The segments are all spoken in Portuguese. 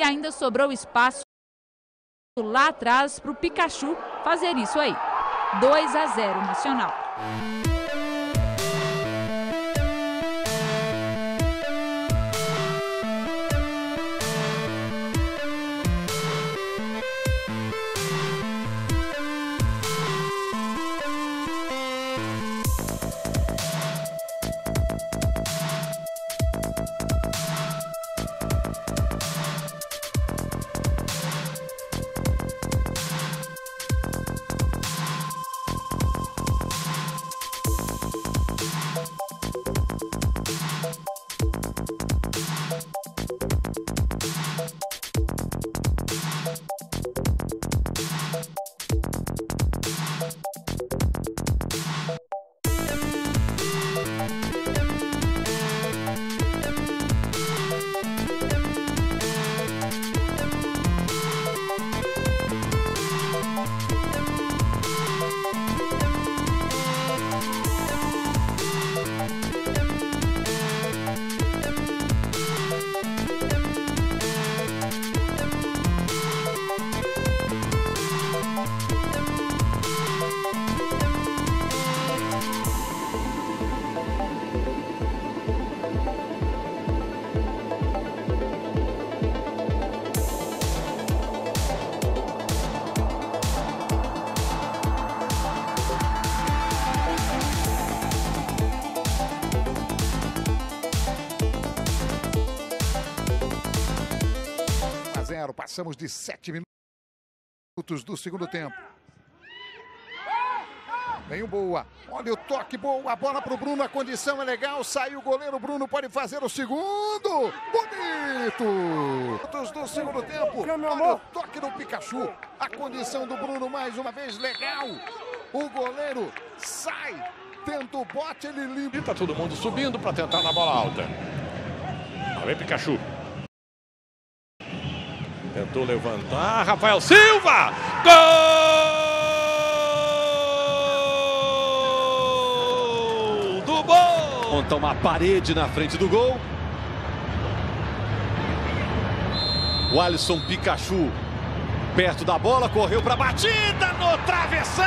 ainda sobrou espaço lá atrás para o Pikachu fazer isso aí. 2-0 Nacional. Passamos de 7 minutos do segundo tempo. Vem o Boa. Olha o toque, boa. A bola para o Bruno. A condição é legal. Saiu o goleiro. Bruno pode fazer o segundo. Bonito. Minutos do segundo tempo. Olha o toque do Pikachu. A condição do Bruno mais uma vez legal. O goleiro sai. Tenta o bote, ele limpa. E tá todo mundo subindo para tentar na bola alta. Lá vem Pikachu. Tentou levantar, Rafael Silva! Gol do Bom! Monta uma parede na frente do gol. O Alisson Pikachu perto da bola, correu para a batida no travessão!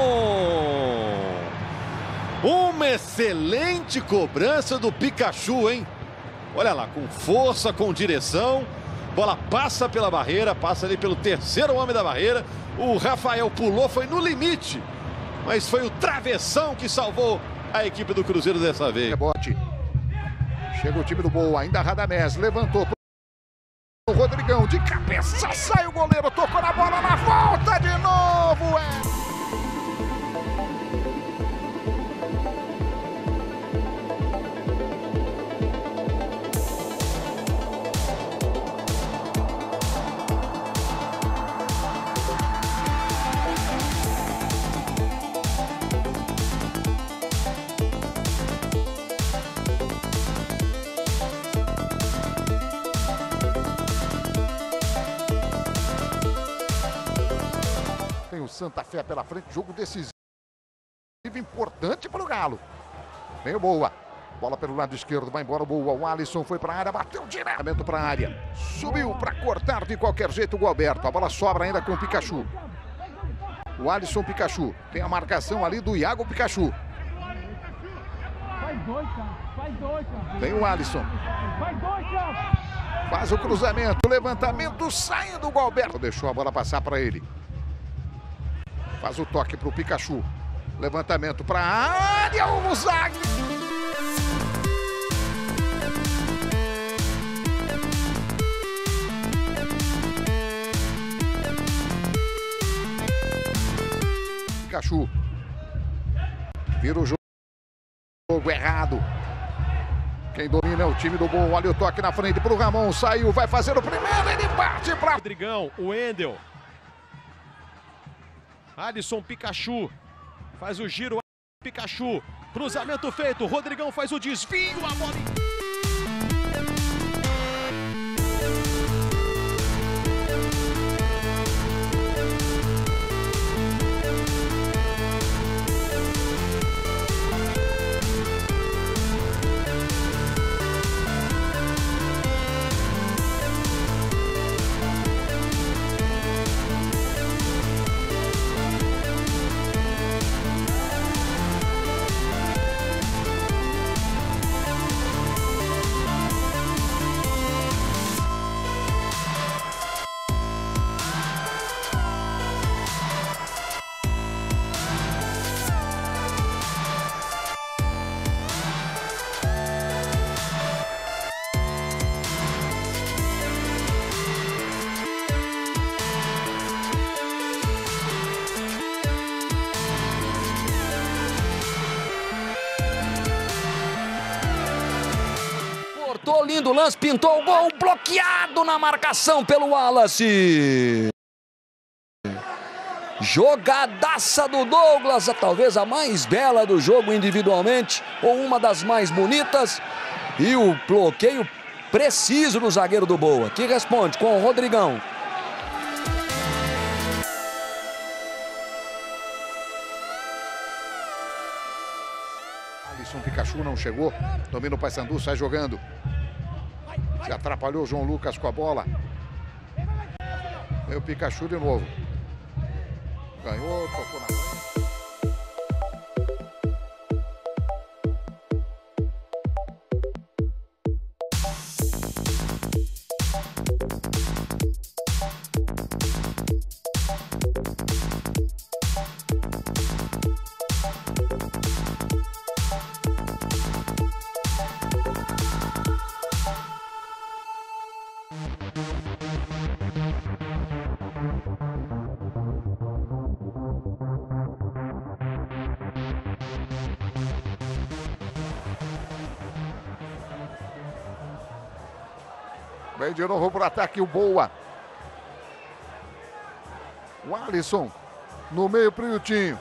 Uma excelente cobrança do Pikachu, hein? Olha lá, com força, com direção. Bola passa pela barreira, passa ali pelo terceiro homem da barreira. O Rafael pulou, foi no limite. Mas foi o travessão que salvou a equipe do Cruzeiro dessa vez. Rebote. Chega o time do Boa, ainda Radamés, levantou o Rodrigão, de cabeça, sai o goleiro, tocou na bola, na volta de novo. Tem o Santa Fé pela frente, jogo decisivo, importante para o Galo. Vem o Boa, bola pelo lado esquerdo, vai embora o Boa, o Alisson foi para a área, bateu direto para a área, subiu para cortar de qualquer jeito o Gualberto, a bola sobra ainda com o Pikachu. O Alisson Pikachu, tem a marcação ali do Iago Pikachu. Vem o Alisson. Faz o cruzamento, o levantamento, saindo o Gualberto, deixou a bola passar para ele. Faz o toque para o Pikachu. Levantamento para a área, o Zag. Pikachu. Vira o jogo errado. Quem domina é o time do Bom. Olha o toque na frente para o Ramon. Saiu, vai fazer o primeiro. Ele parte para... Rodrigão, o Wendel. Alisson Pikachu faz o giro, Pikachu, cruzamento feito, Rodrigão faz o desvio, a bola... Ajeitou, lindo lance, pintou o gol, bloqueado na marcação pelo Wallace. Jogadaça do Douglas, talvez a mais bela do jogo individualmente, ou uma das mais bonitas. E o bloqueio preciso do zagueiro do Boa, que responde com o Rodrigão. Alisson Pikachu não chegou, domina o Paysandu, sai jogando. Se atrapalhou João Lucas com a bola. Veio o Pikachu de novo. Ganhou, tocou na frente. Vem de novo para o ataque o Boa. O Alisson no meio para o Yutinho.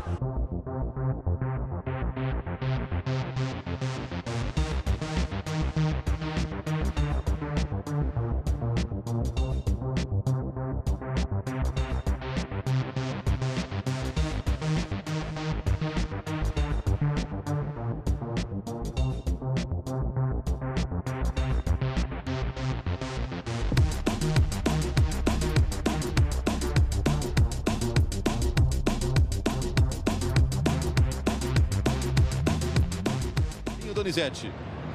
Donizete.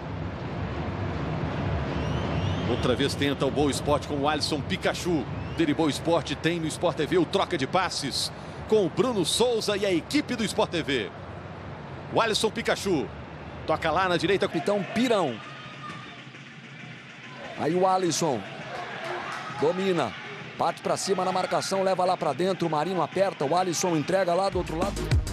Outra vez tenta o Boa Esporte com o Alisson Pikachu. Dele Boa Esporte tem no Sport TV o troca de passes com o Bruno Souza e a equipe do Sport TV. O Alisson Pikachu toca lá na direita. Capitão Pirão. Aí o Alisson domina, parte para cima na marcação, leva lá para dentro, o Marinho aperta, o Alisson entrega lá do outro lado.